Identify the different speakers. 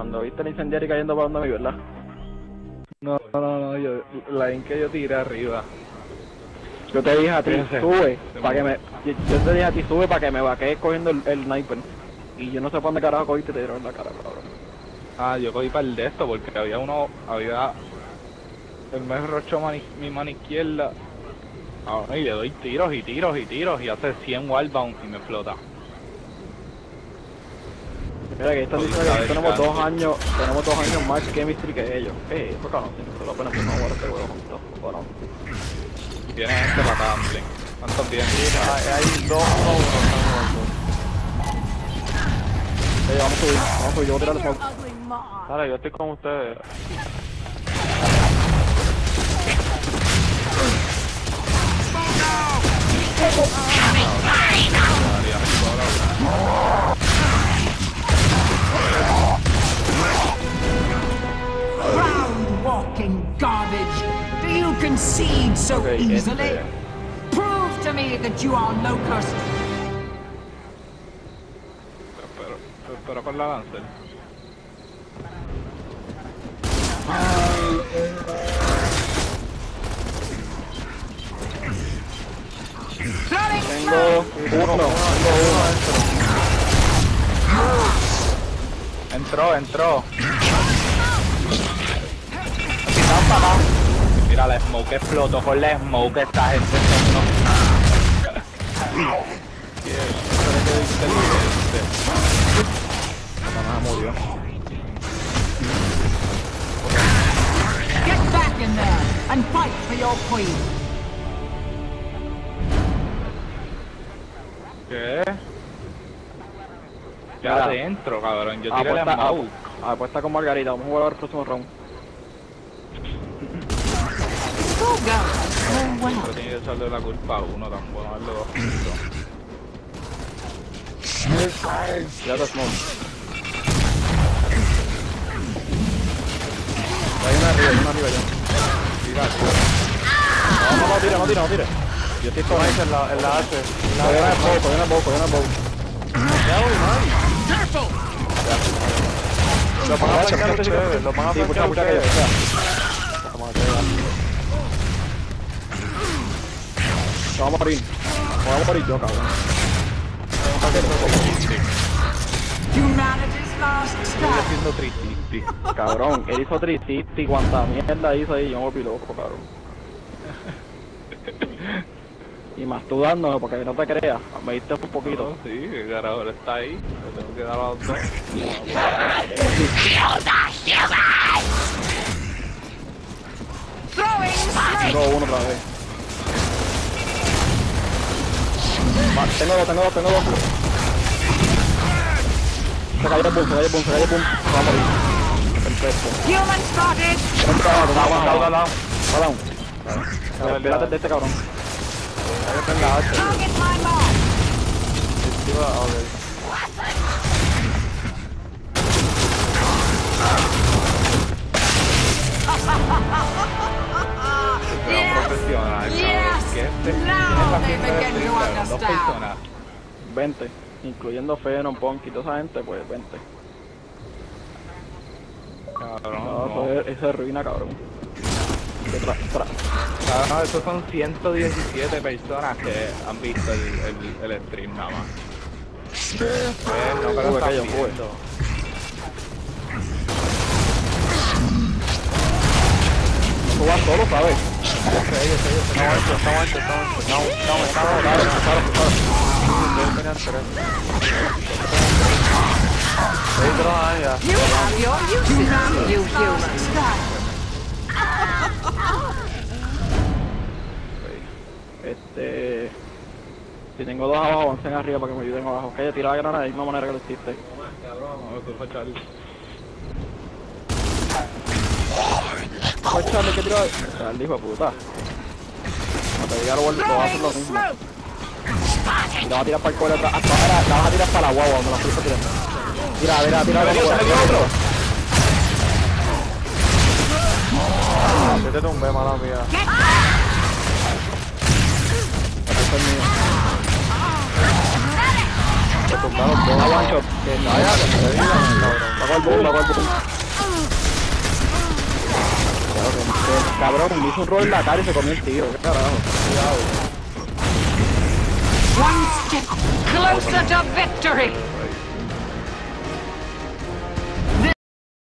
Speaker 1: cuando viste el incendiario cayendo para donde mí, ¿verdad?
Speaker 2: No, la in que yo tiré arriba.
Speaker 1: Yo te dije a ti,
Speaker 2: Ese.
Speaker 1: sube, para que me... Yo te dije a ti, sube para que me vaquees cogiendo el sniper. Y yo no sé para dónde carajo cogiste, te dieron en la cara, cabrón.
Speaker 2: Ah, yo cogí para el de esto porque había uno, él me rochó mi mano izquierda. Ah, y le doy tiros y tiros y tiros y hace 100 wallbound y me explota.
Speaker 1: Mira que están diciendo que tenemos 2 años más chemistry que ellos. Eso cabrón, si no apenas empezamos a jugar este juego juntos, bueno.
Speaker 2: Y tiene gente para gambling. ¿Cuántos tienen?
Speaker 3: Hay 2 o 1.
Speaker 1: Vamos a subir, yo voy a tirar el smoke.
Speaker 3: Dale, yo estoy con ustedes.
Speaker 4: Ground walking garbage. Do you concede so easily? Prove to me that you are locust.
Speaker 2: Pero con la Lancer.
Speaker 1: Tengo uno.
Speaker 2: Entró. Mira la smoke explotó con la smoke, esta gente
Speaker 1: Murió.
Speaker 4: Get back in there and fight for your queen.
Speaker 2: ¿Qué? Ya adentro, cabrón, yo tiré la smoke.
Speaker 1: Apuesta con Margarita, vamos a jugar el próximo round.
Speaker 4: Go, go. Oh, well.
Speaker 2: Pero tiene que echarle la culpa a uno, tan bueno darle 2 puntos.
Speaker 1: Ya te smoke. Hay una arriba ya.
Speaker 2: Tira.
Speaker 1: No tire. Yo estoy con
Speaker 3: Nice en la H.
Speaker 1: Cogieron el bow.
Speaker 3: Lo van a aplicar ustedes, lo van a aplicar ustedes.
Speaker 1: Vamos a morir yo, cabrón.
Speaker 4: Humanity's last
Speaker 2: Estoy
Speaker 4: stand.
Speaker 2: haciendo 360.
Speaker 1: Cabrón, él hizo 360, cuánta mierda hizo ahí, yo me volví loco, cabrón. Y más tú dándome, porque no te creas, me diste un poquito.
Speaker 2: No, sí, el carajo está ahí, le tengo que dar a los dos.
Speaker 4: Throwing snake.
Speaker 1: Tengo uno otra vez. Tengo dos. Se cayó el boom. Se va a morir. Perfecto.
Speaker 4: Human spotted.
Speaker 1: Va down. Espérate de este cabrón.
Speaker 4: Target my mark.
Speaker 2: Profesional,
Speaker 4: Yes.
Speaker 2: que
Speaker 4: Now they begin to
Speaker 2: dos
Speaker 4: understand.
Speaker 2: personas.
Speaker 1: 20. Incluyendo Fenon, Punk y toda esa gente, pues 20.
Speaker 2: Cabrón,
Speaker 1: No,
Speaker 2: no.
Speaker 1: eso es ruina, cabrón.
Speaker 2: Cabrón, esos son 117 personas que han visto el stream nada más. No, pero
Speaker 1: Jugué
Speaker 2: están
Speaker 1: que yo jugué.
Speaker 2: viendo.
Speaker 1: Tú vas solo, ¿sabes?
Speaker 4: You have your uses, you humans.
Speaker 1: Si tengo dos abajo, avancen arriba para que me ayuden abajo. Que tira la granada de la misma manera que lo hiciste.
Speaker 2: No, eso fue Charlie.
Speaker 1: Pues Charlie, ¿qué tiró? Charlie, hijo de puta. No te diga lo vuelvo, vas a hacer lo
Speaker 4: Throwing
Speaker 1: mismo.
Speaker 4: smoke.
Speaker 1: Y la vas a tirar para el cuello atrás. Ahora la vas a tirar para la guagua donde la fuiste tirando. Tira otro.
Speaker 3: Yo te tumbé, mala mía.
Speaker 1: Este es mío.
Speaker 3: Te da los dos.
Speaker 1: One shot.
Speaker 3: Cállate, te digan, cabrón.
Speaker 1: Va con el boom, va con el boom. Cabrón, me hizo un rol en la cara y se comió el tiro. ¿Qué carajo?
Speaker 4: One step closer to victory.